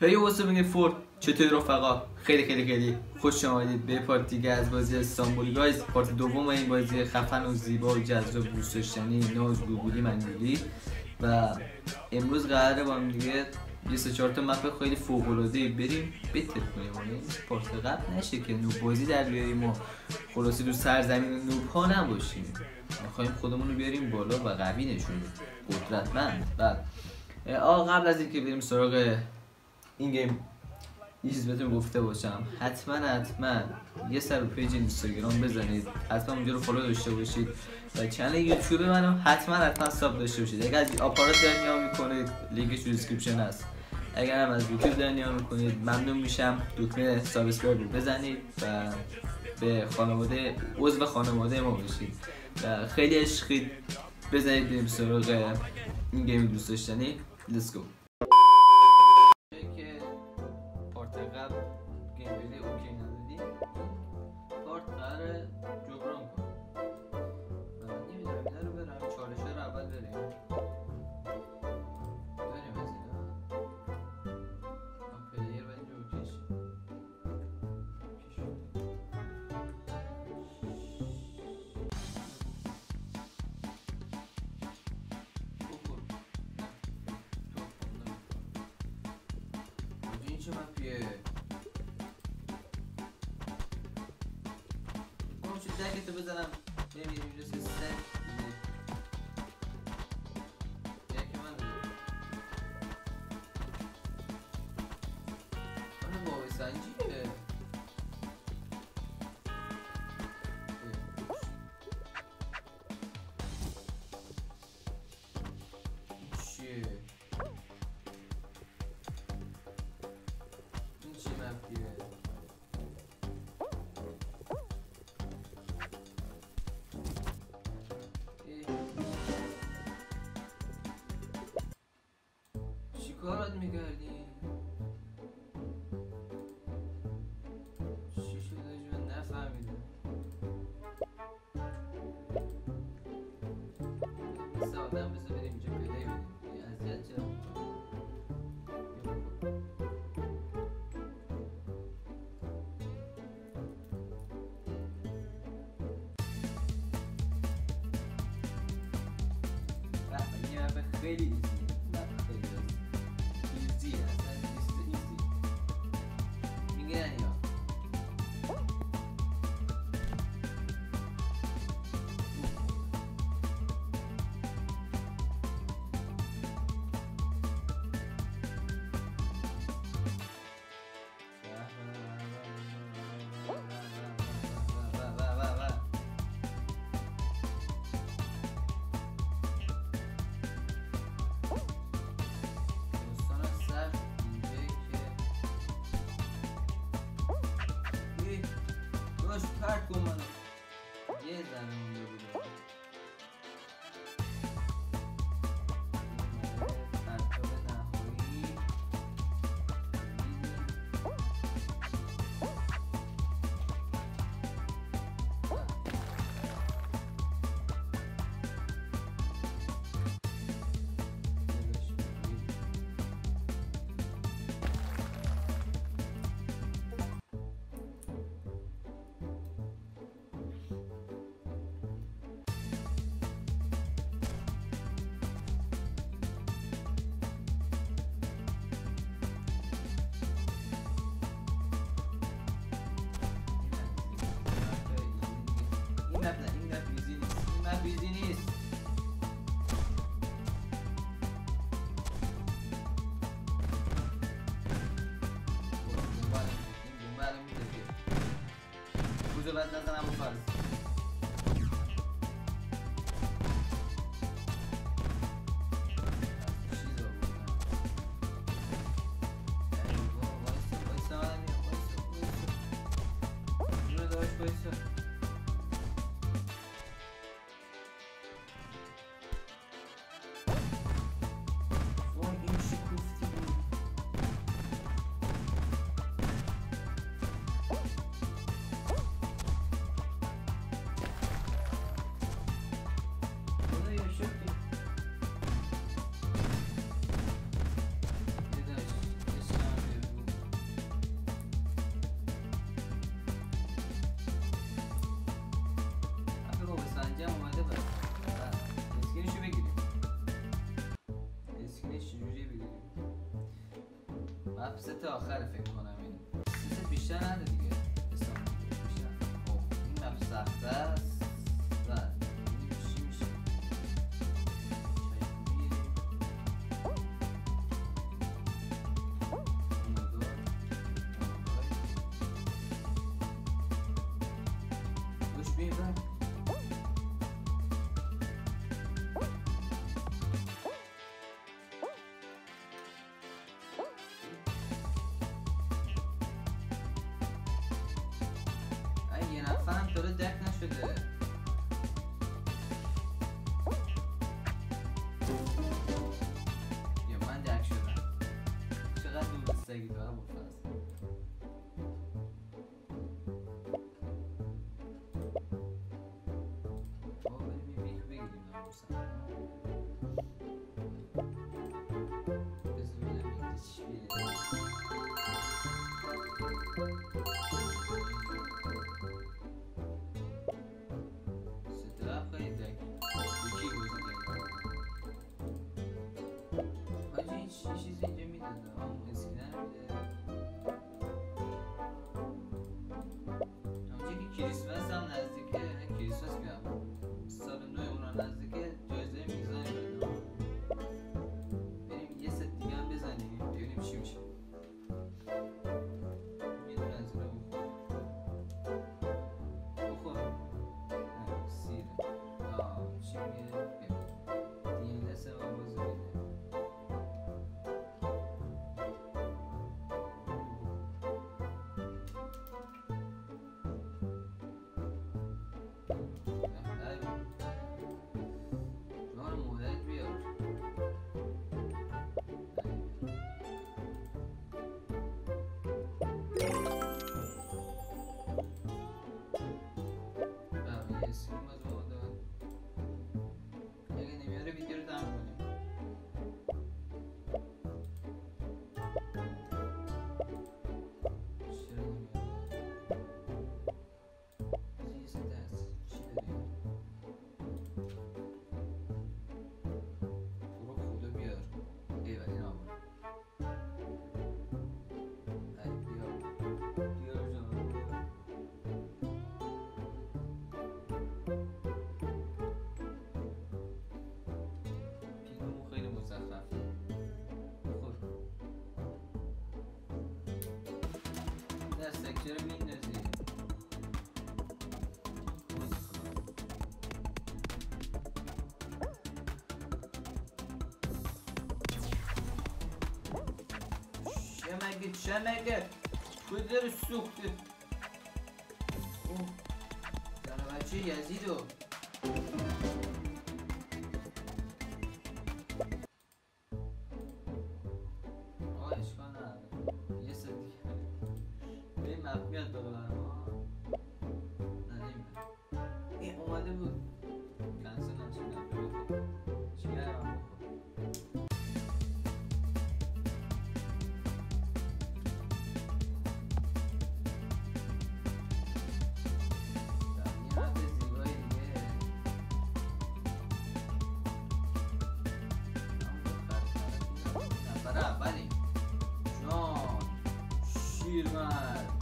هی واسه بگید فورد چطور رفقا؟ خیلی خوش آمدید به پارت دیگه از بازی استانبول گایز. پارت دوم این بازی خفن و زیبا و جذاب دوست داشتنی ناز گوگلی منگولی و امروز قراره با هم دیگه 24 تا مپ خیلی فوق العاده بریم بتر کنیم. این پارت قبل نشه که نوب بازی در بیاریم و خلاصی رو سرزمین نوب ها نباشیم. میخوایم خودمون رو بیاریم بالا و قوی نشون قدرتمند. و قبل از اینکه بریم سراغ این گیم یه چیز بهتون گفته باشم، حتما یه سر به پیج اینستاگرام بزنید، حتما اونجا رو فالو داشته باشید و کانال یوتیوب منو حتما ساب داشته باشید. اگر از آپارات دارین نگاه میکنید لینکش تو دیسکریپشن هست. اگر هم از یوتیوب دارین نگاه میکنید ممنون میشم دکمه سابسکرایب رو بزنید و به عضو خانواده ما بشید و خیلی عشقید. بزنید بریم سراغ این گیم دوست داشتنی. لیتس گو. قبل گیم پلی اوکی ندادیم، کارت قراره جبران کنیم و من نمیدونم اینا رو برم چالشه رو اول بریم از اینا من پلیر باید اینجا اوکیش این چه مپیه؟ دکتو بزنم نمیدونم اینجا سه یکی من باقی سنجیه چیه؟ این چی مپیه؟ کارات میگردی؟ چی شده جو نفهمیدم. مثل آدم بذار بریم اینجا پلی بدیم اذیت چرا این مپ خیلی باش پرد کن منو یه ذره مونده بودم پرتاب نهایی این مپ ایزی نیست. دنبالم میده بوزه بد نزنم و فرض مپ ست آخر فکر کنم این ست بیشتر نده دیگه بیشتر. این مپ سخته است و چی میشه دوش بیبر داره دک نشده یا من دک شدم چقدر دوستگی دارم با فرست بابا بریم این بیک بگیریم ناموسم بذار ببینم این چی بیره چیزی اینجا میدونه اسکی نمیده همونجا که کریسمس هم نزدیکه کریسمس میگم سال نو اونها نزدیکه جایزه میزانی بده بریم یه ست دیگه هم بزنیم ببینیم چی میشه میدونه از اون بخور سیره چی میگه دیگه دسته ما بازه بده ویدیو رو تمام کنیم چرا نمیاد چی دست چی بریم برو خدا بیار ولی نامون بیار جان خیلی مزخرف خود در سکتر میندازی شمگه کدر سوخته زن بچه یزیدو اشکال نداره یه ست دیگه به این مپ میاد بالا برم نه نمیاد این اومده بود کنسل نشدم بخور چی کردم بخور یه مپ زیبایی دیگه نفر اولی شیرمرد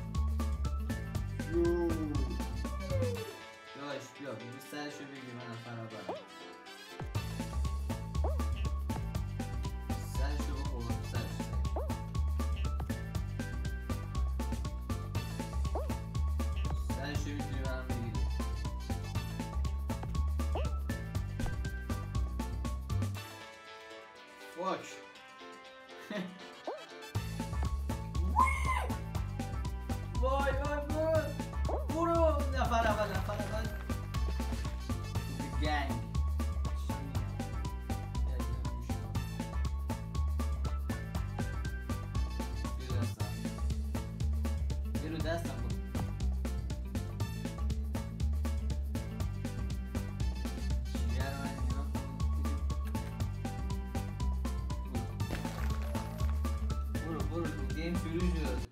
داش بیا بگیر سرشو بگیر من نفر برم سرشو بخور سرشو میتونی برم بگیری فاک وای برو نفر اول گنگ بیرو دستم برو گیم شروع شد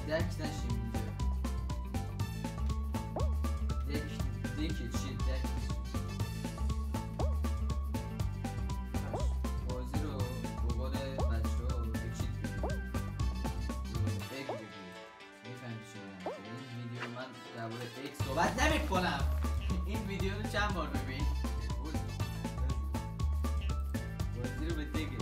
دک نشیم اینجا دک چی دک بازی رو بقول بچه ها بچید بگو میفهمی چی میگم. این ویدیو من درباره ایکس صحبت نمی کنم. این ویدیو رو چند بار ببین. بازی رو به دیگه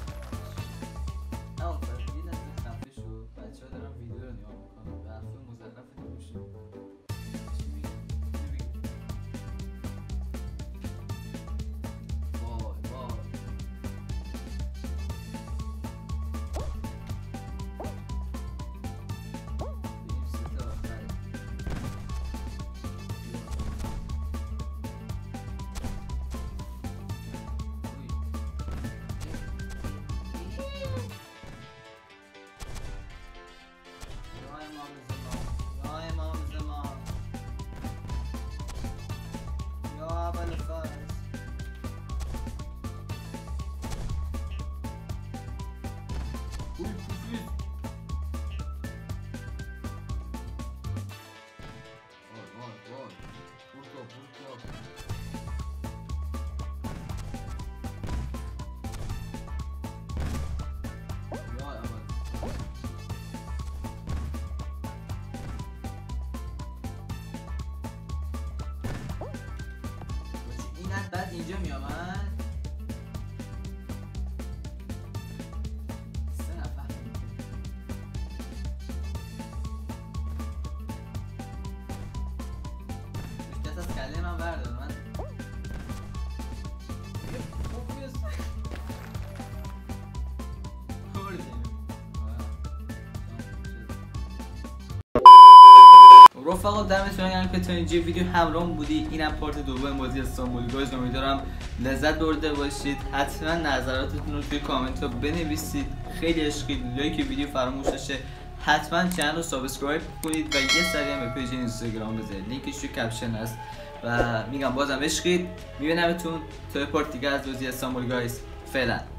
بعد اینجا میامد سه نفر دست از کله من بردار من رفقا دمتون گرم که تا اینجا ویدیو همراهم بودی. اینم پارت دوم بازی استانبول گایز. امیدوارم لذت برده باشید. حتما نظراتتون رو توی کامنت ها بنویسید. خیلی عشقید. لایک ویدیو فراموش نشه. حتما چنل رو سابسکرایب کنید و یه سری هم به پیج اینستاگرام بزنید. لینکش توی کپشن هست. و میگم بازم عشقید. میبینمتون توی پارت دیگه از بازی استانبول گایز. فعلا